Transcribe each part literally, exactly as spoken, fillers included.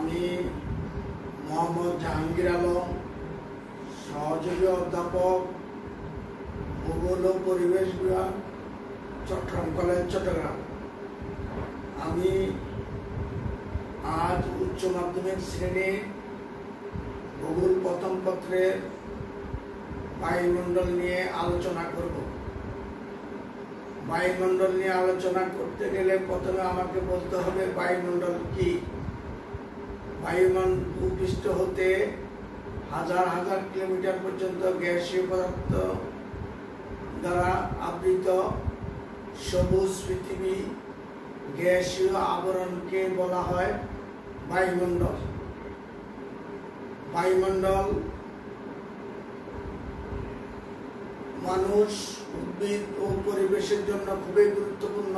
আমি মোহাম্মদ জাহাঙ্গীর আলম, সহযোগী অধ্যাপক, ভূগোল ও পরিবেশ বিভাগ, চট্টগ্রাম কলেজ, চট্টগ্রাম। আমি আজ উচ্চ মাধ্যমিক শ্রেণীর ভূগোল প্রথম পত্রের বায়ুমণ্ডল নিয়ে আলোচনা করব। বায়ুমণ্ডল নিয়ে আলোচনা করতে গেলে প্রথমে আমাকে বলতে হবে বায়ুমণ্ডল কি। বায়ুমণ্ডল ভূপৃষ্ঠ হতে হাজার হাজার কিলোমিটার পর্যন্ত গ্যাসীয় পদার্থ দ্বারা আবৃত সবুজ পৃথিবী গ্যাসীয় আবরণকে বলা হয় বায়ুমণ্ডল। বায়ুমণ্ডল মানুষ, উদ্ভিদ ও পরিবেশের জন্য খুবই গুরুত্বপূর্ণ।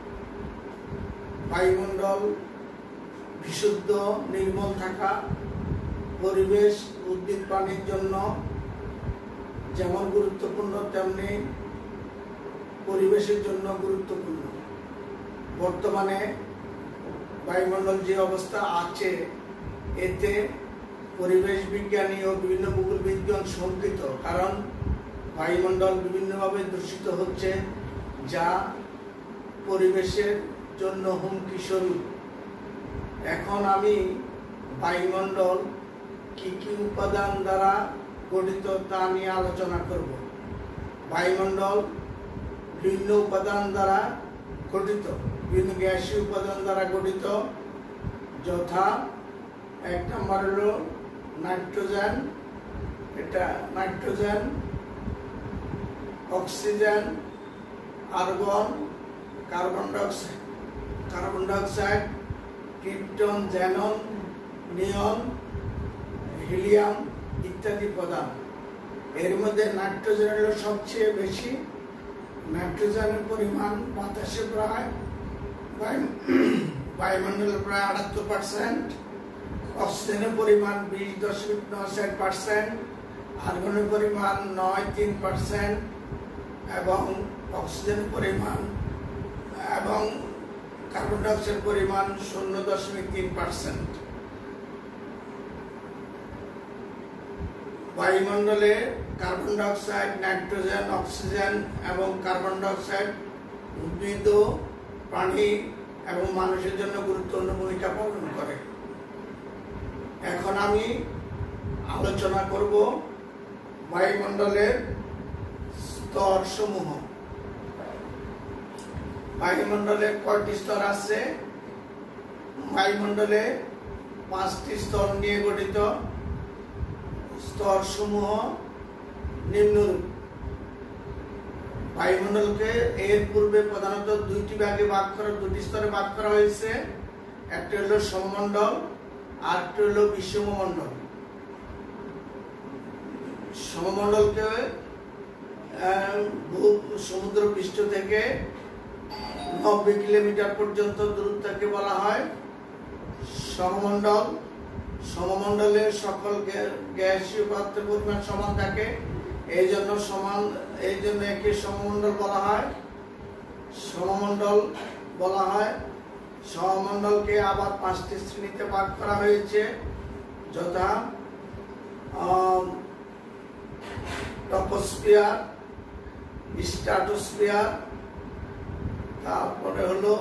বায়ুমণ্ডল বিশুদ্ধ নির্মল থাকা পরিবেশ উদ্ভিদ প্রাণীর জন্য যেমন গুরুত্বপূর্ণ, তেমনি পরিবেশের জন্য গুরুত্বপূর্ণ। বর্তমানে বায়ুমণ্ডল যে অবস্থা আছে, এতে পরিবেশ বিজ্ঞানী ও বিভিন্ন ভূগোলবিদগণ শঙ্কিত, কারণ বায়ুমণ্ডল বিভিন্নভাবে দূষিত হচ্ছে, যা পরিবেশের জন্য হুমকি স্বরূপ। এখন আমি বায়ুমণ্ডল কি কি উপাদান দ্বারা গঠিত তা নিয়ে আলোচনা করব। বায়ুমণ্ডল বিভিন্ন উপাদান দ্বারা গঠিত, বিভিন্ন গ্যাসীয় উপাদান দ্বারা গঠিত, যথা এক নম্বর হলো নাইট্রোজেন, এটা nitrogen, oxygen, argon, carbon dioxide carbon dioxide krypton, xenon, neon, helium ইত্যাদি উপাদান। এর মধ্যে নাইট্রোজেন হলো সবচেয়ে বেশি। নাইট্রোজেনের পরিমাণ বাতাসে প্রায় বায়ুমণ্ডলের প্রায় আটাত্তর পার্সেন্ট, অক্সিজেনের পরিমাণ বিশ দশমিক নয় ষাট পার্সেন্ট, আর্গনের পরিমাণ নয় তিন পার্সেন্ট এবং অক্সিজেনের পরিমাণ এবং কার্বন ডাইঅক্সাইড পরিমাণ শূন্য দশমিক তিন পার্সেন্ট। বায়ুমণ্ডলে কার্বন ডাইঅক্সাইড, নাইট্রোজেন, অক্সিজেন এবং কার্বন ডাইঅক্সাইড উদ্ভিদ, প্রাণী এবং মানুষের জন্য গুরুত্বপূর্ণ ভূমিকা পালন করে। এখন আমি আলোচনা করব বায়ুমণ্ডলের স্তর সমূহ। বায়ুমণ্ডলে কয়টি স্তর আছে? বায়ুমণ্ডলে পাঁচটি স্তর নিয়ে গঠিত। স্তর সমূহ নিম্নরূপ। বায়ুমণ্ডলকে এর পূর্বে প্রধানত দুইটি ভাগে ভাগ করা দুটি স্তরে ভাগ করা হয়েছে। একটি হলো সমমণ্ডল, আর একটি হলো বিষমমণ্ডল। সমমণ্ডলকে সমুদ্র পৃষ্ঠ থেকে নব্বই কিলোমিটার পর্যন্ত দূরত্বকে বলা হয় সমমণ্ডল। সমমণ্ডলে সকল গ্যাসীয় পদার্থের পরিমাণ সমান থাকে, এই জন্য সমান এই জন্য একে সমমণ্ডল বলা হয়। সমমণ্ডল বলা হয় সমমণ্ডলকে আবার পাঁচটি শ্রেণীতে ভাগ করা হয়েছে, যথা টপোস্ফিয়ার, স্ট্রাটোস্ফিয়ার, তারপরে হলো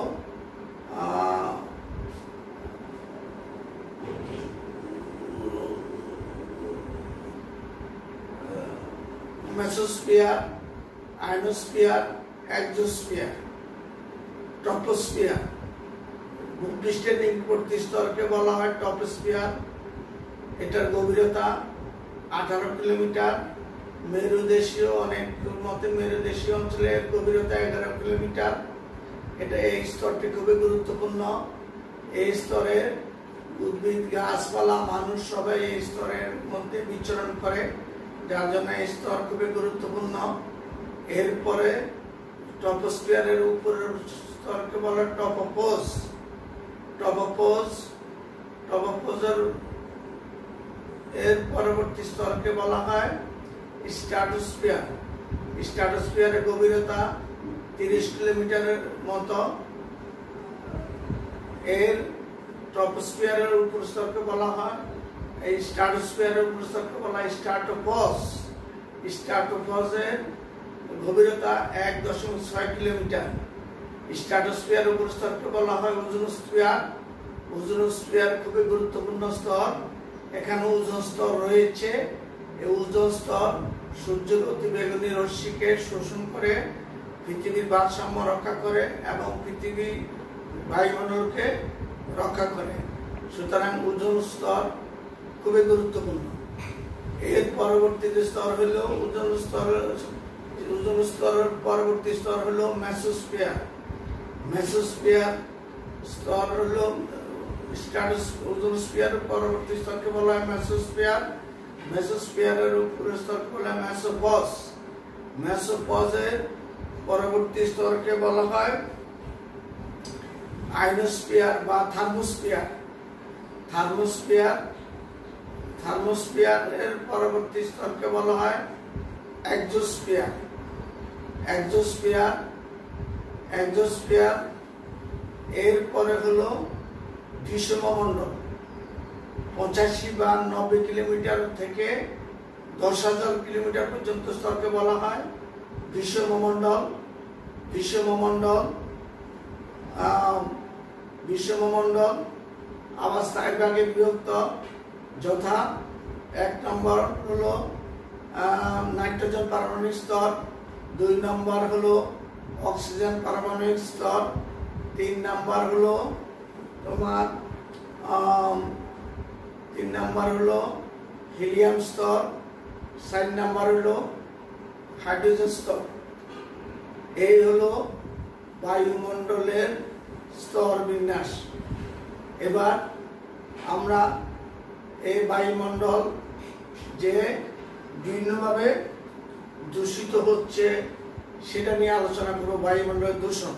মেসোস্ফিয়ার, আয়নোস্ফিয়ার, এক্সোস্ফিয়ার। টপোস্ফিয়ার ভূপৃষ্ঠের নিকটবর্তী স্তরকে বলা হয় টপোস্ফিয়ার। এটার গভীরতা আঠারো কিলোমিটার। মেরুদেশীয় অনেক মতে মেরুদেশীয় অঞ্চলের গভীরতা এগারো কিলোমিটার। এটা এই স্তরটি খুবই গুরুত্বপূর্ণ। এই স্তরে উদ্ভিদ, গাছপালা, মানুষ সবাই এই স্তরের মধ্যে বিচরণ করে, যার জন্য এই স্তর খুবই গুরুত্বপূর্ণ। এরপরে টপোস্ফিয়ারের উপরের স্তরকে বলা হয় টপোপোজ। টপোপোজ টপোপোজের এর পরবর্তী স্তরকে বলা হয় স্ট্রাটোস্ফিয়ার। স্ট্রাটোস্ফিয়ারের গভীরতা তিরিশ কিলোমিটারের মতো। এর ট্রপোস্ফিয়ারের উপর স্তরকে বলা হয়, এই স্ট্র্যাটোস্ফিয়ারের উপর স্তরকে বলা হয় স্ট্র্যাটোপজ। স্ট্র্যাটোপজের গভীরতা এক দশমিক ছয় কিলোমিটার। স্ট্র্যাটোস্ফিয়ার উপর স্তরকে বলা হয় ওজোনোস্ফিয়ার। ওজোনোস্ফিয়ার খুবই গুরুত্বপূর্ণ স্তর। এখানে ওজোন স্তর রয়েছে। এই ওজোন স্তর সূর্যের অতিবেগুনি রশ্মিকে শোষণ করে পৃথিবীর ভারসাম্য রক্ষা করে এবং পৃথিবী বায়ুমণ্ডলকে রক্ষা করে। সুতরাং ওজোন স্তর খুবই গুরুত্বপূর্ণ। এর পরবর্তী স্তর হলো ওজোন স্তর ওজোন স্তরের পরবর্তী স্তর হলো মেসোস্ফিয়ার। মেসোস্ফিয়ার স্তর হলো ওজোনস্ফিয়ার পরবর্তী স্তরকে বলা হয় মেসোস্ফিয়ার। মেসোস্ফিয়ারের উপরের স্তরকে বলা হয় মেসোপজ। মেসোপজের পরবর্তী স্তরকে বলা হয় আয়নোস্ফিয়ার বা থার্মোস্ফিয়ার। থার্মোস্ফিয়ার থার্মোস্ফিয়ারের পরবর্তী স্তরকে বলা হয় এক্সোস্ফিয়ার। এক্সোস্ফিয়ার এক্সোস্ফিয়ার এর পরে হলো বিষমমণ্ডল। পঁচাশি বা নব্বই কিলোমিটার থেকে দশ হাজার কিলোমিটার পর্যন্ত স্তরকে বলা হয় বিষমমণ্ডল। বিষমমণ্ডল বিষমমণ্ডল আবার চার ভাগে বিভক্ত, যথা এক নম্বর হলো নাইট্রোজেন পারমাণবিক স্তর, দুই নম্বর হলো অক্সিজেন পারমাণবিক স্তর, তিন নম্বর হলো তোমার তিন নম্বর হলো হিলিয়াম স্তর, চার নম্বর হলো হাইড্রোজেন স্তর। এই হলো বায়ুমণ্ডলের স্তর বিন্যাস। এবার আমরা এই বায়ুমণ্ডল যে বিভিন্নভাবে দূষিত হচ্ছে সেটা নিয়ে আলোচনা করব। বায়ুমণ্ডলের দূষণ।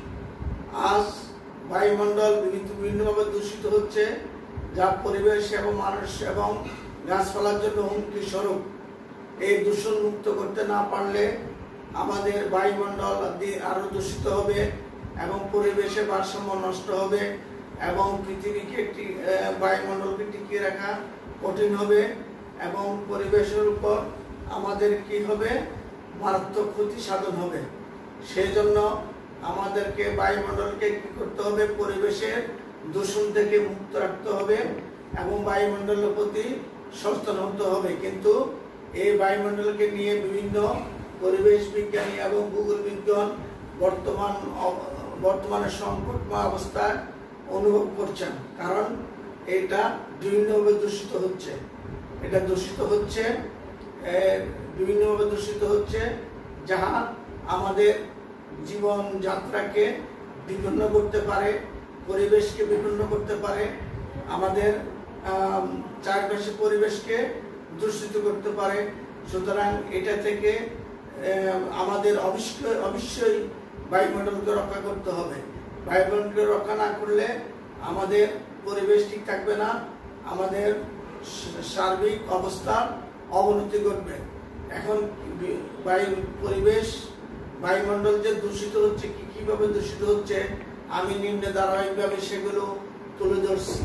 আজ বায়ুমণ্ডল বিভিন্ন বিভিন্নভাবে দূষিত হচ্ছে, যা পরিবেশ এবং মানুষ এবং গাছপালার জন্য হুমকি স্বরূপ। এই দূষণ মুক্ত করতে না পারলে আমাদের বায়ুমণ্ডল আরো দূষিত হবে এবং পরিবেশের ভারসাম্য নষ্ট হবে এবং পৃথিবীকে বায়ুমণ্ডলকে টিকিয়ে রাখা কঠিন হবে এবং পরিবেশের উপর আমাদের কি হবে, মারাত্মক ক্ষতি সাধন হবে। সেই জন্য আমাদেরকে বায়ুমণ্ডলকে কি করতে হবে, পরিবেশের দূষণ থেকে মুক্ত রাখতে হবে এবং বায়ুমণ্ডলের প্রতি সচেতন হতে হবে। কিন্তু এই বায়ুমণ্ডলকে নিয়ে বিভিন্ন পরিবেশ বিজ্ঞানী এবং ভূগোল বিজ্ঞান বর্তমান বর্তমানে সংকটময় অবস্থায় অনুভব করছেন, কারণ এটা বিভিন্নভাবে দূষিত হচ্ছে। এটা দূষিত হচ্ছে বিভিন্নভাবে দূষিত হচ্ছে যাহা আমাদের জীবন যাত্রাকে বিপন্ন করতে পারে, পরিবেশকে বিপন্ন করতে পারে, আমাদের চারপাশে পরিবেশকে দূষিত করতে পারে। সুতরাং এটা থেকে আমাদের অবশ্যই অবশ্যই বায়ুমণ্ডলকে রক্ষা করতে হবে। বায়ুমণ্ডলকে রক্ষা না করলে আমাদের পরিবেশ ঠিক থাকবে না, আমাদের সার্বিক অবস্থার অবনতি ঘটবে। এখন বায়ু পরিবেশ বায়ুমণ্ডল যে দূষিত হচ্ছে, কি কিভাবে দূষিত হচ্ছে আমি নিম্নে ধারাবাহিকভাবে সেগুলো তুলে ধরছি।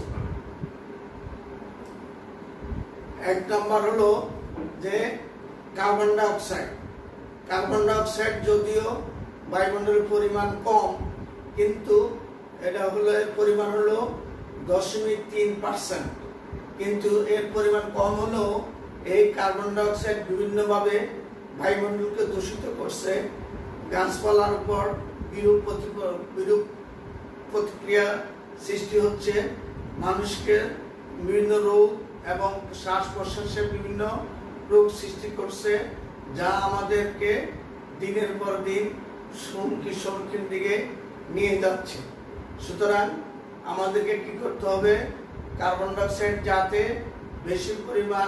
এক নম্বর হলো যে carbon dioxide. Carbon dioxide যদিও বায়ুমণ্ডলের পরিমাণ কম, কিন্তু এটা হলো এর পরিমাণ হলো দশমিক তিন পার্সেন্ট। কিন্তু এর পরিমাণ কম হলেও এই কার্বন ডাই অক্সাইড বিভিন্নভাবে বায়ুমণ্ডলকে দূষিত করছে। গাছপালার উপর বিরূপ বিরূপ প্রতিক্রিয়া সৃষ্টি হচ্ছে, মানুষকে বিভিন্ন রোগ এবং শ্বাস প্রশ্বাসের বিভিন্ন রোগ সৃষ্টি করছে, যা আমাদেরকে দিনের পর দিন হুমকির সম্মুখীন দিকে নিয়ে যাচ্ছে। সুতরাং আমাদেরকে কি করতে হবে, কার্বন ডাই অক্সাইড যাতে বেশি পরিমাণ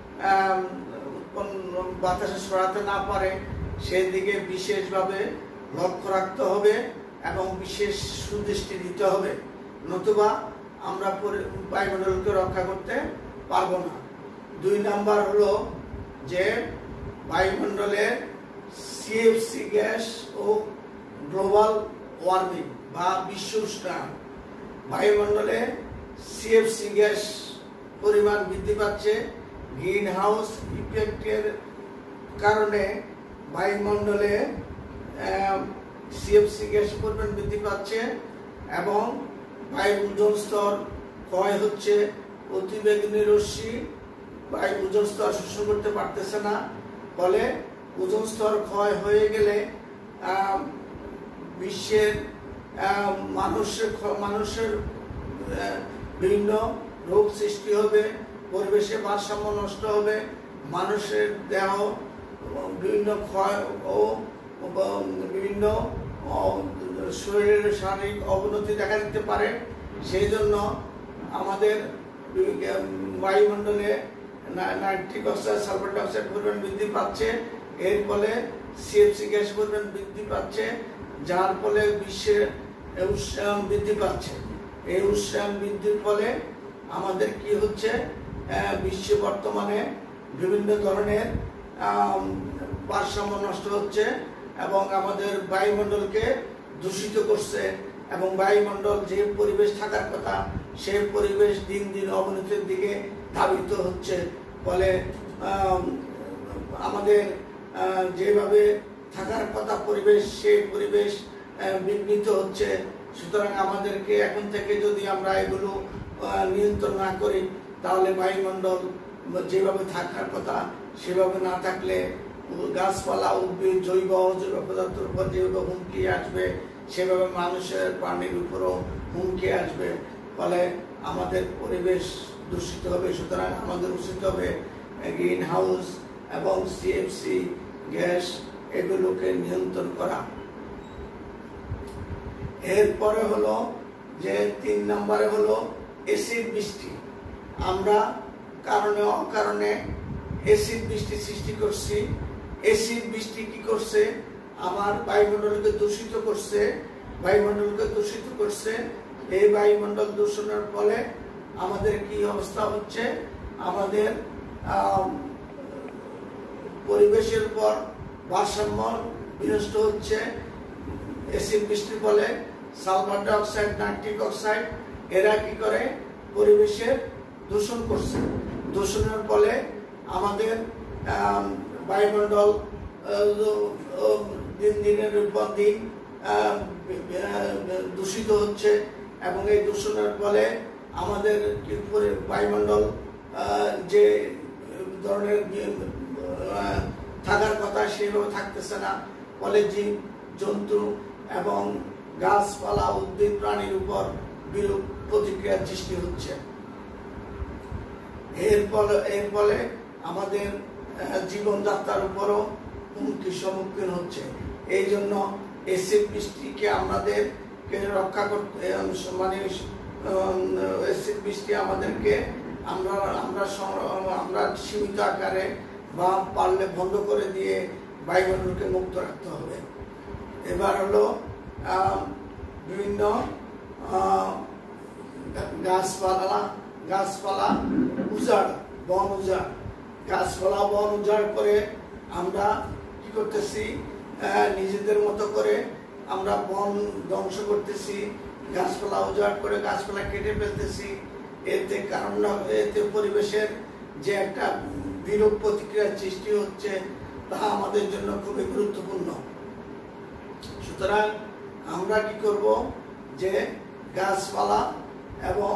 বাতাসে ছড়াতে না পারে সেদিকে বিশেষভাবে লক্ষ্য রাখতে হবে এবং বিশেষ সুদৃষ্টি দিতে হবে, নতুবা আমরা বায়ুমণ্ডলকে রক্ষা করতে পারবো না। দুই নাম্বার হলো যে বায়ুমণ্ডলে সিএফসি গ্যাস ও গ্লোবাল ওয়ার্মিং বা বিশ্ব উষ্ণায়ন। বায়ুমণ্ডলে সিএফসি গ্যাস পরিমাণ বৃদ্ধি পাচ্ছে। গ্রিন হাউস ইফেক্টের কারণে বায়ুমণ্ডলে সিএফসি গ্যাস পরিমাণ বৃদ্ধি পাচ্ছে এবং বায়ুর ওজোন স্তর ক্ষয় হচ্ছে। অতিবেগুনি রশ্মি বায়ুর ওজোন স্তর শোষণ করতে পারতেছে না, ফলে ওজোন স্তর ক্ষয় হয়ে গেলে বিশ্বের মানুষের মানুষের বিভিন্ন রোগ সৃষ্টি হবে, পরিবেশে ভারসাম্য নষ্ট হবে, মানুষের দেহ বিভিন্ন ক্ষয় ও বিভিন্ন শরীরের শারীরিক অবনতি দেখা দিতে পারে। সেই জন্য আমাদের বায়ুমণ্ডলে নাইট্রিক অক্সাইড, সালফার ডাইঅক্সাইড পরিমাণ বৃদ্ধি পাচ্ছে। এর ফলে সিএফসি গ্যাস পরিমাণ বৃদ্ধি পাচ্ছে, যার ফলে বিশ্বের উষ্ণায়ন বৃদ্ধি পাচ্ছে। এই উষ্ণায়ন বৃদ্ধির ফলে আমাদের কি হচ্ছে, বিশ্বে বর্তমানে বিভিন্ন ধরনের ভারসাম্য নষ্ট হচ্ছে এবং আমাদের বায়ুমণ্ডলকে দূষিত করছে এবং বায়ুমণ্ডল যে পরিবেশ থাকার কথা সেই পরিবেশ দিন দিন অবনতির দিকে ধাবিত হচ্ছে। ফলে আমাদের যেভাবে থাকার কথা পরিবেশ, সেই পরিবেশ বিঘ্নিত হচ্ছে। সুতরাং আমাদেরকে এখন থেকে যদি আমরা এগুলো নিয়ন্ত্রণ না করি, তাহলে বায়ুমণ্ডল যেভাবে থাকার কথা সেভাবে না থাকলে গাছপালা, উদ্ভিদ, জৈব অজৈব পদার্থের উপর যেভাবে হুমকি আসবে, সেভাবে মানুষের প্রাণীর উপরও হুমকি আসবে। ফলে আমাদের পরিবেশ দূষিত হবে। সুতরাং আমাদের উচিত হবে গ্রিন হাউস এবং সিএফসি গ্যাস এগুলোকে নিয়ন্ত্রণ করা। এরপরে হলো যে তিন নম্বরে হলো এসিড বৃষ্টি। আমরা কারণে অকারণে এসিড বৃষ্টি সৃষ্টি করছি। এসিড বৃষ্টি কি করছে, আমার বায়ুমণ্ডলকে দূষিত করছে, বায়ুমণ্ডলকে দূষিত করছে। এই বায়ুমণ্ডল দূষণের ফলে আমাদের কি অবস্থা হচ্ছে, আমাদের পরিবেশের উপর ভারসাম্য বিনষ্ট হচ্ছে। এসিড বৃষ্টির ফলে সালফার ডাইঅক্সাইড, নাইট্রিক অক্সাইড এরা কি করে, পরিবেশের দূষণ করছে। দূষণের ফলে আমাদের বায়ুমণ্ডল দিন দিনের পর দিন দূষিত হচ্ছে এবং এই দূষণের ফলে আমাদের বায়ুমণ্ডল যে ধরনের থাকার কথা সেভাবে থাকতেছে না। ফলে জীব জন্তু এবং গাছপালা, উদ্ভিদ, প্রাণীর উপর বিরূপ প্রতিক্রিয়ার সৃষ্টি হচ্ছে। এর ফলে এর ফলে আমাদের জীবনযাত্রার উপরও হুমকির সম্মুখীন হচ্ছে। এই জন্য এসিড বৃষ্টিকে আমাদের রক্ষা করতে, মানে এসিড বৃষ্টি আমাদেরকে আমরা আমরা আমরা সীমিত আকারে বা পারলে বন্ধ করে দিয়ে বায়ুমণ্ডলকে মুক্ত রাখতে হবে। এবার হলো বিভিন্ন গাছপালা গাছপালা উজাড়, বন উজাড়, গাছপালা বন উজাড় করে আমরা কি করতেছি, নিজেদের মতো করে আমরা বন ধ্বংস করতেছি, গাছপালা উজাড় করে গাছপালা কেটে ফেলতেছি। এতে কারণ এতে পরিবেশের যে একটা বিরূপ প্রতিক্রিয়ার সৃষ্টি হচ্ছে, তা আমাদের জন্য খুবই গুরুত্বপূর্ণ। সুতরাং আমরা কি করব, যে গাছপালা এবং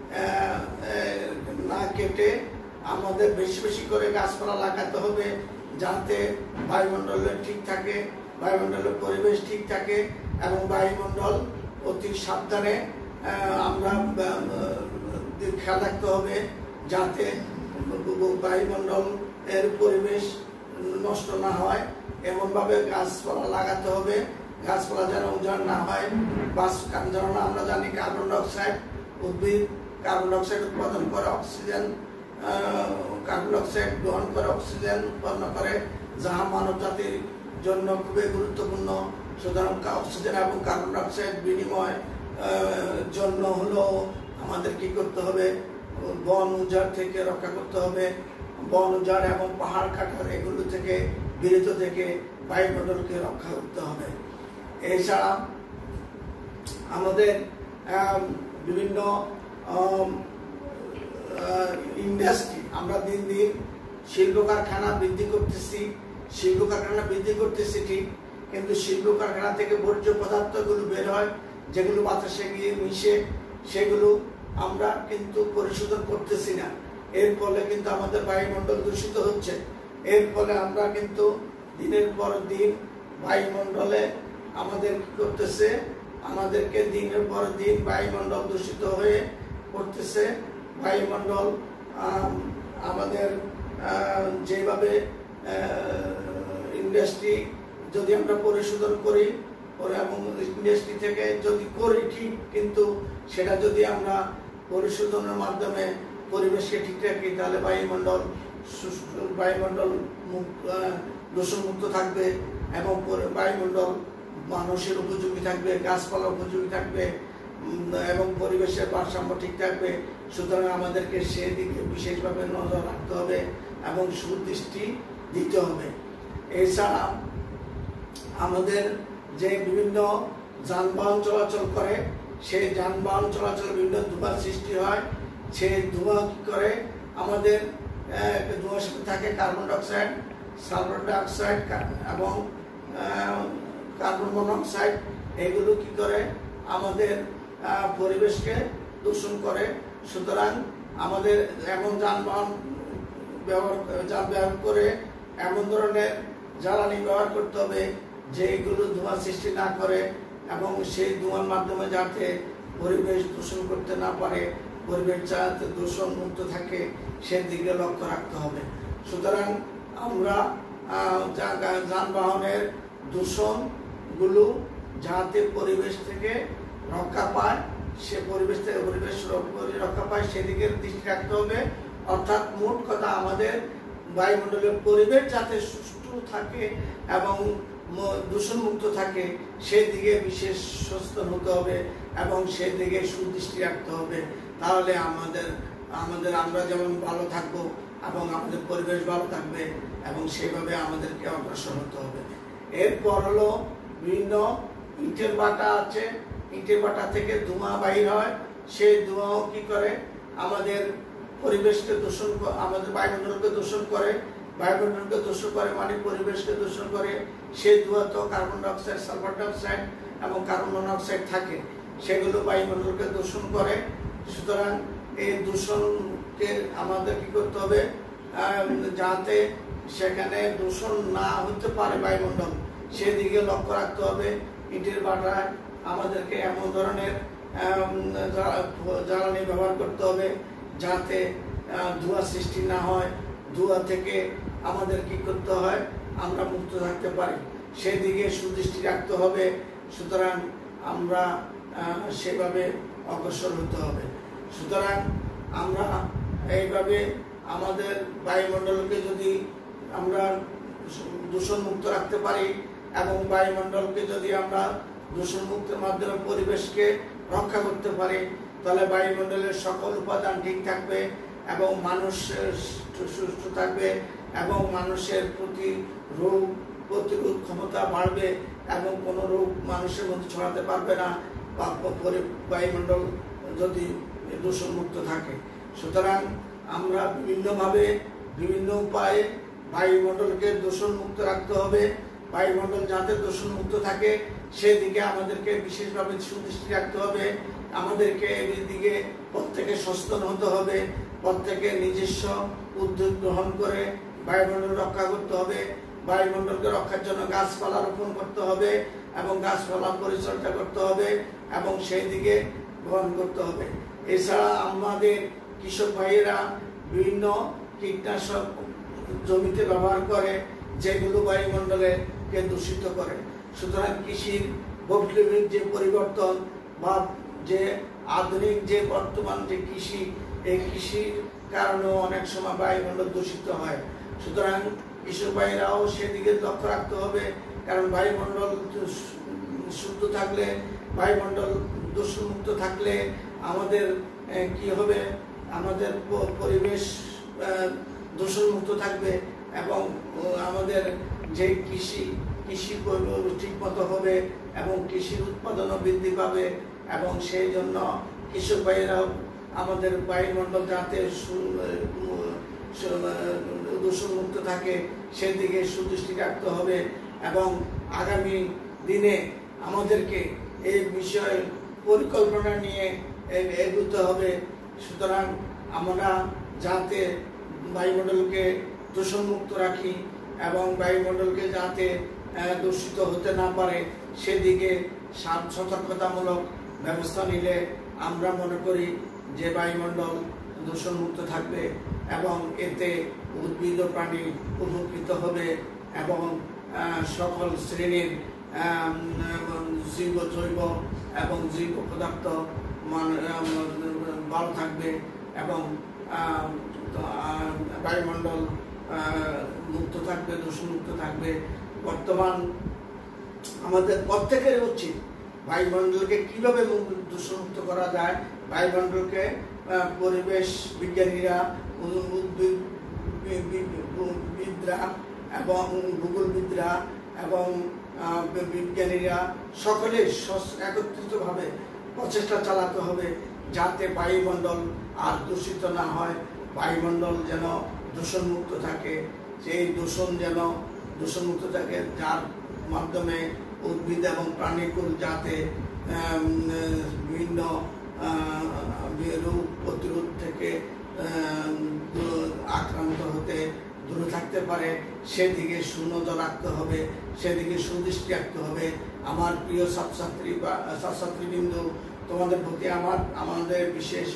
না কেটে আমাদের বেশি বেশি করে গাছপালা লাগাতে হবে, যাতে বায়ুমণ্ডল ঠিক থাকে, বায়ুমণ্ডলের পরিবেশ ঠিক থাকে এবং বায়ুমণ্ডল অতি সাবধানে আমরা খেয়াল রাখতে হবে, যাতে বায়ুমণ্ডল এর পরিবেশ নষ্ট না হয়। এমনভাবে গাছপালা লাগাতে হবে, গাছপালা যেন উজাড় না হয়। বাস যেন আমরা জানি কার্বন ডাইঅক্সাইড, উদ্ভিদ কার্বন ডাইঅক্সাইড উৎপাদন করে, অক্সিজেন কার্বন ডাইঅক্সাইড গ্রহণ করে অক্সিজেন উৎপন্ন করে, যাহা মানব জাতির জন্য খুবই গুরুত্বপূর্ণ। সুতরাং অক্সিজেন এবং কার্বন ডাইঅক্সাইড বিনিময় জন্য হলো আমাদের কি করতে হবে, বন উজাড় থেকে রক্ষা করতে হবে। বন উজাড় এবং পাহাড় কাটার এগুলো থেকে বিরত থেকে বায়ুমণ্ডলকে রক্ষা করতে হবে। এছাড়া আমাদের বিভিন্ন ইন্ডাস্ট্রি, আমরা দিন দিন শিল্প কারখানা বৃদ্ধি করতেছি, শিল্প কারখানা বৃদ্ধি করতেছি ঠিক, কিন্তু শিল্প কারখানা থেকে বর্জ্য পদার্থগুলো বের হয়, যেগুলো বাতাসে গিয়ে মিশে, সেগুলো আমরা কিন্তু পরিশোধন করতেছি না। এর ফলে কিন্তু আমাদের বায়ুমণ্ডল দূষিত হচ্ছে। এর ফলে আমরা কিন্তু দিনের পর দিন বায়ুমণ্ডলে আমাদের কি করতেছে, আমাদেরকে দিনের পর দিন বায়ুমণ্ডল দূষিত হয়ে পড়তেছে। বায়ুমণ্ডল আমাদের যেভাবে ইন্ডাস্ট্রি যদি আমরা পরিশোধন করি এবং ইন্ডাস্ট্রি থেকে যদি করি ঠিক, কিন্তু সেটা যদি আমরা পরিশোধনের মাধ্যমে পরিবেশকে ঠিক রাখি, তাহলে বায়ুমণ্ডল বায়ুমণ্ডল দূষণমুক্ত থাকবে এবং বায়ুমণ্ডল মানুষের উপযোগী থাকবে, গাছপালা উপযোগী থাকবে এবং পরিবেশের ভারসাম্য ঠিক থাকবে। সুতরাং আমাদেরকে সেদিকে বিশেষভাবে নজর রাখতে হবে এবং সুদৃষ্টি দিতে হবে। এছাড়া আমাদের যে বিভিন্ন যানবাহন চলাচল করে, সেই যানবাহন চলাচল বিভিন্ন ধোঁয়ার সৃষ্টি হয়। সেই ধোঁয়া কি করে, আমাদের ধোঁয়ার সাথে থাকে কার্বন ডাইঅক্সাইড, সালফার ডাইঅক্সাইড এবং কার্বন মনোক্সাইড। এগুলো কি করে, আমাদের পরিবেশকে দূষণ করে। সুতরাং আমাদের এমন যানবাহন ব্যবহার ব্যবহার করে এমন ধরনের জ্বালানি ব্যবহার করতে হবে যেগুলো ধোঁয়া সৃষ্টি না করে এবং সেই ধোঁয়ার মাধ্যমে যাতে পরিবেশ দূষণ করতে না পারে, পরিবেশ যাতে দূষণ মুক্ত থাকে, সেদিকে লক্ষ্য রাখতে হবে। সুতরাং আমরা যানবাহনের দূষণগুলো যাতে পরিবেশ থেকে রক্ষা পায়, সে পরিবেশ থেকে পরিবেশ রক্ষা পায় সেদিকে দৃষ্টি রাখতে হবে। অর্থাৎ মোট কথা, আমাদের বায়ুমণ্ডলের পরিবেশ যাতে সুষ্ঠু থাকে এবং দূষণমুক্ত থাকে, সেদিকে বিশেষ সচেতন হতে হবে এবং সেদিকে সুদৃষ্টি রাখতে হবে। তাহলে আমাদের আমাদের আমরা যেমন ভালো থাকবো এবং আমাদের পরিবেশ ভালো থাকবে এবং সেইভাবে আমাদেরকে অগ্রসর হতে হবে। এরপর হলো বিভিন্ন ইটের ভাটা আছে, ইটের ভাটা থেকে ধোঁয়া বাহির হয়। সেই ধোঁয়াও কি করে, আমাদের পরিবেশকে দূষণ, আমাদের বায়ুমণ্ডলকে দূষণ করে। বায়ুমণ্ডলকে দূষণ করে মানে পরিবেশকে দূষণ করে। সেই ধোঁয়া তো কার্বন ডাইঅক্সাইড, সালফার ডাইঅক্সাইড এবং কার্বন মনোক্সাইড থাকে, সেগুলো বায়ুমণ্ডলকে দূষণ করে। সুতরাং এই দূষণকে আমাদের কি করতে হবে, যাতে সেখানে দূষণ না হতে পারে বায়ুমণ্ডল, সেদিকে লক্ষ্য রাখতে হবে। ইটের ভাটায় আমাদেরকে এমন ধরনের জ্বালানি ব্যবহার করতে হবে যাতে ধোঁয়া সৃষ্টি না হয়, ধোঁয়া থেকে আমাদের কি করতে হয়, আমরা মুক্ত থাকতে পারি, সেদিকে সুদৃষ্টি রাখতে হবে। সুতরাং আমরা সেভাবে অগ্রসর হতে হবে। সুতরাং আমরা এইভাবে আমাদের বায়ুমণ্ডলকে যদি আমরা দূষণ মুক্ত রাখতে পারি এবং বায়ুমণ্ডলকে যদি আমরা দূষণ মুক্তের মাধ্যমে পরিবেশকে রক্ষা করতে পারি, তাহলে বায়ুমণ্ডলের সকল উপাদান ঠিক থাকবে এবং মানুষ সুস্থ থাকবে এবং মানুষের প্রতি রোগ প্রতিরোধ ক্ষমতা বাড়বে এবং কোনো রোগ মানুষের মধ্যে ছড়াতে পারবে না বা বায়ুমণ্ডল যদি দূষণ মুক্ত থাকে। সুতরাং আমরা বিভিন্নভাবে বিভিন্ন উপায়ে বায়ুমণ্ডলকে দূষণ মুক্ত রাখতে হবে। বায়ুমণ্ডল যাতে দূষণ মুক্ত থাকে সেদিকে আমাদেরকে বিশেষভাবে সুদৃষ্টি রাখতে হবে। আমাদেরকে এদিকে প্রত্যেকে সচেতন হতে হবে, প্রত্যেকে নিজস্ব উদ্যোগ গ্রহণ করে বায়ুমণ্ডল রক্ষা করতে হবে। বায়ুমণ্ডলকে রক্ষার জন্য গাছপালা রোপণ করতে হবে এবং গাছপালা পরিচর্যা করতে হবে এবং সেই দিকে গ্রহণ করতে হবে। এছাড়া আমাদের কৃষক ভাইয়েরা বিভিন্ন কীটনাশক জমিতে ব্যবহার করে যেগুলো বায়ুমণ্ডলকে দূষিত করে। সুতরাং কৃষির বৈপ্লবিক যে পরিবর্তন বা যে আধুনিক যে বর্তমান যে কৃষি, এই কৃষির কারণেও অনেক সময় বায়ুমণ্ডল দূষিত হয়। সুতরাং কৃষক ভাইরাও সেদিকে লক্ষ্য রাখতে হবে, কারণ বায়ুমণ্ডল শুদ্ধ থাকলে, বায়ুমণ্ডল দূষণমুক্ত থাকলে আমাদের কি হবে, আমাদের পরিবেশ দূষণমুক্ত থাকবে এবং আমাদের যে কৃষি কৃষি ঠিক মতো হবে এবং কৃষির উৎপাদনও বৃদ্ধি পাবে এবং সেই জন্য কৃষক ভাইয়েরাও আমাদের বায়ুমণ্ডল যাতে দূষণমুক্ত থাকে সেদিকে সুদৃষ্টি রাখতে হবে এবং আগামী দিনে আমাদেরকে এই বিষয়ে পরিকল্পনা নিয়ে এগোতে হবে। সুতরাং আমরা যাতে বায়ুমণ্ডলকে দূষণমুক্ত রাখি এবং বায়ুমণ্ডলকে যাতে দূষিত হতে না পারে সেদিকে সতর্কতামূলক ব্যবস্থা নিলে আমরা মনে করি যে বায়ুমণ্ডল দূষণমুক্ত থাকবে এবং এতে উদ্ভিদ ও প্রাণী উপকৃত হবে এবং সকল শ্রেণীর জীব জৈব এবং জৈব পদার্থ ভালো থাকবে এবং বায়ুমণ্ডল মুক্ত থাকবে, দূষণমুক্ত থাকবে। বর্তমান আমাদের প্রত্যেকের উচিত বায়ুমণ্ডলকে কিভাবে দূষণমুক্ত করা যায়, বায়ুমণ্ডলকে পরিবেশ বিজ্ঞানীরা, উদ্ভিদবিদরা এবং ভূগোলবিদরা এবং বিজ্ঞানীরা সকলে একত্রিতভাবে প্রচেষ্টা চালাতে হবে যাতে বায়ুমণ্ডল আর দূষিত না হয়, বায়ুমণ্ডল যেন দূষণমুক্ত থাকে, সেই দূষণ যেন দূষণমুক্ত থাকে যার মাধ্যমে উদ্ভিদ এবং প্রাণীকুল যাতে বিভিন্ন রোগ প্রতিরোধ থেকে আক্রান্ত হতে দূরে থাকতে পারে সেদিকে সুনজর রাখতে হবে, সেদিকে সুদৃষ্টি রাখতে হবে। আমার প্রিয় ছাত্রছাত্রী বা ছাত্রছাত্রীবৃন্দ, তোমাদের প্রতি আমার আমাদের বিশেষ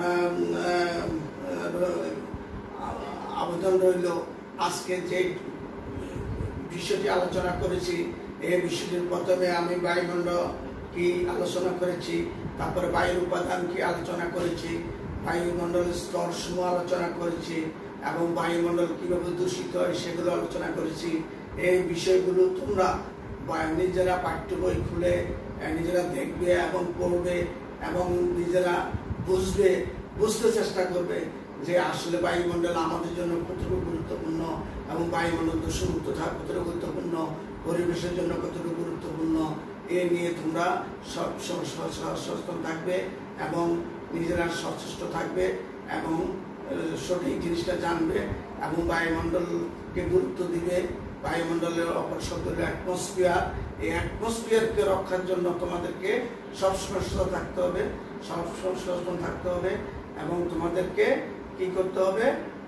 আবেদন রইল, আজকে যে বিষয়টি আলোচনা করেছি এই বিষয়টির প্রথমে আমি বায়ুমণ্ডল কি আলোচনা করেছি, তারপরে বায়ুর উপাদান কি আলোচনা করেছি, বায়ুমণ্ডলের স্তর সমূহ আলোচনা করেছি এবং বায়ুমণ্ডল কিভাবে দূষিত হয় সেগুলো আলোচনা করেছি। এই বিষয়গুলো তোমরা নিজেরা পাঠ্য বই খুলে নিজেরা দেখবে এবং পড়বে এবং নিজেরা বুঝবে, বুঝতে চেষ্টা করবে যে আসলে বায়ুমণ্ডল আমাদের জন্য কতটুকু গুরুত্বপূর্ণ এবং বায়ুমণ্ডল দূষণমুক্ত থাকা কতটুকু গুরুত্বপূর্ণ, পরিবেশের জন্য কতটুকু গুরুত্বপূর্ণ। এ নিয়ে তোমরা সব সচেতন থাকবে এবং নিজেরা সচেষ্ট থাকবে এবং সঠিক জিনিসটা জানবে এবং বায়ুমণ্ডলকে গুরুত্ব দিবে। বায়ুমণ্ডলের অপর শব্দ অ্যাটমসফিয়ার, এই অ্যাটমসফিয়ারকে রক্ষার জন্য তোমাদেরকে সবসময় সচেতন থাকতে হবে, সবসময় সচেতন থাকতে হবে এবং তোমাদেরকে কি করতে হবে,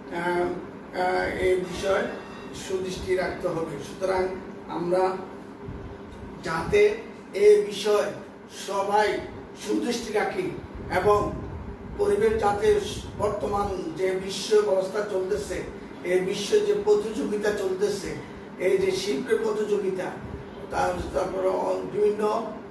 এই বিষয়ে সুদৃষ্টি রাখতে হবে। সুতরাং আমরা যাতে এই বিষয়ে সবাই সুদৃষ্টি রাখি এবং পরিবেশ যাতে বর্তমান যে বিশ্ব ব্যবস্থা চলতেছে, এই বিশ্ব যে প্রতিযোগিতা চলতেছে, এই যে শিল্পের প্রতিযোগিতা, তারপর বিভিন্ন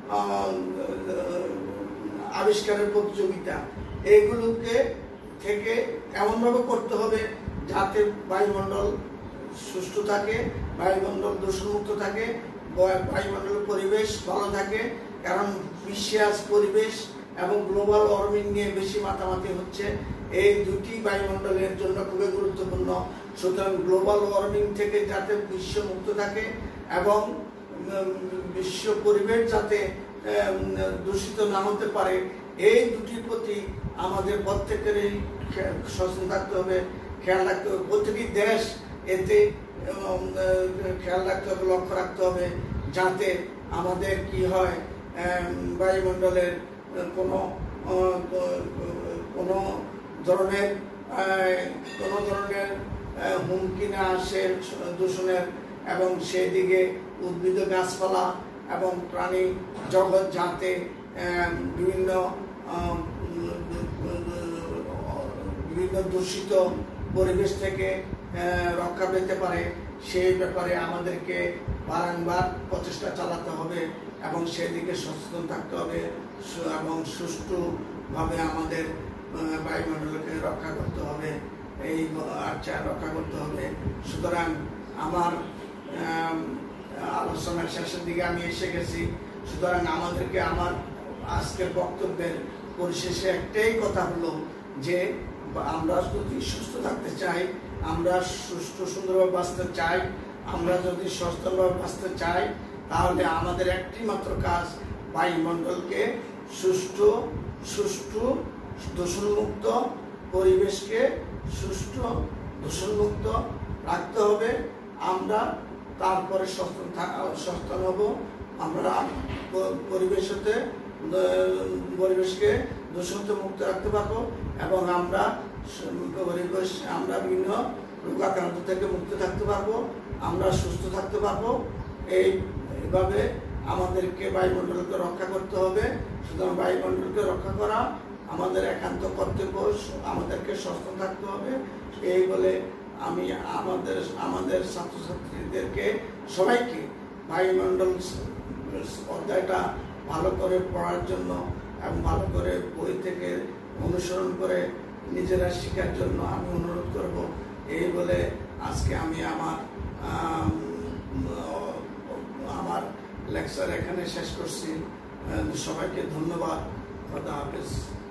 আবিষ্কারের প্রতিযোগিতা, এইগুলোকে থেকে এমনভাবে করতে হবে যাতে বায়ুমণ্ডল সুষ্ঠু থাকে, বায়ুমণ্ডল দূষণমুক্ত থাকে, বায়ুমণ্ডলের পরিবেশ ভালো থাকে। কারণ বিশ্বে আজ পরিবেশ এবং গ্লোবাল ওয়ার্মিং নিয়ে বেশি মাতামাতি হচ্ছে, এই দুটি বায়ুমণ্ডলের জন্য খুবই গুরুত্বপূর্ণ। সুতরাং গ্লোবাল ওয়ার্মিং থেকে যাতে বিশ্ব মুক্ত থাকে এবং বিশ্ব পরিবেশ যাতে দূষিত না হতে পারে, এই দুটির প্রতি আমাদের প্রত্যেকেরই সচেতন থাকতে হবে, খেয়াল রাখতে হবে। প্রতিটি দেশ এতে খেয়াল রাখতে হবে, লক্ষ্য রাখতে হবে যাতে আমাদের কি হয়, বায়ুমণ্ডলের কোনো কোনো ধরনের কোনো ধরনের হুমকি না আসে দূষণের এবং সেদিকে উদ্ভিদ গাছপালা এবং প্রাণী জগৎ যাতে বিভিন্ন বিভিন্ন দূষিত পরিবেশ থেকে রক্ষা পেতে পারে, সেই ব্যাপারে আমাদেরকে বারংবার প্রচেষ্টা চালাতে হবে এবং সেদিকে সচেতন থাকতে হবে এবং সুষ্ঠুভাবে আমাদের বায়ুমণ্ডলকে রক্ষা করতে হবে, এই আচ্ছা রক্ষা করতে হবে। সুতরাং আমার আলোচনার শেষের দিকে আমি এসে গেছি। সুতরাং আমাদেরকে আমার আজকের বক্তব্যের পরিশেষে একটাই কথা হলো যে আমরা যদি সুস্থ থাকতে চাই, আমরা সুস্থ সুন্দরভাবে বাঁচতে চাই, আমরা যদি সচেতনভাবে বাঁচতে চাই, তাহলে আমাদের একটি মাত্র কাজ বায়ুমণ্ডলকে সুষ্ঠু সুষ্ঠু দূষণমুক্ত পরিবেশকে সুষ্ঠু দূষণমুক্ত রাখতে হবে। আমরা তারপরে সচেতন হব। আমরা পরিবেশতে পরিবেশকে দূষণ মুক্ত রাখতে পারবো এবং আমরা পরিবেশ আমরা বিভিন্ন রোগাক্রান্ত থেকে মুক্ত থাকতে পারবো, আমরা সুস্থ থাকতে পারবো। এইভাবে আমাদেরকে বায়ুমণ্ডলকে রক্ষা করতে হবে। সুতরাং বায়ুমণ্ডলকে রক্ষা করা আমাদের একান্ত কর্তব্য, আমাদেরকে সচেতন থাকতে হবে। এই বলে আমি আমাদের আমাদের ছাত্রছাত্রীদেরকে সবাইকে বায়ুমণ্ডল অধ্যায়টা ভালো করে পড়ার জন্য এবং ভালো করে বই থেকে অনুসরণ করে নিজেরা শেখার জন্য আমি অনুরোধ করব। এই বলে আজকে আমি আমার আমার লেকচার এখানে শেষ করছি। সবাইকে ধন্যবাদ। খোদা হাফেজ।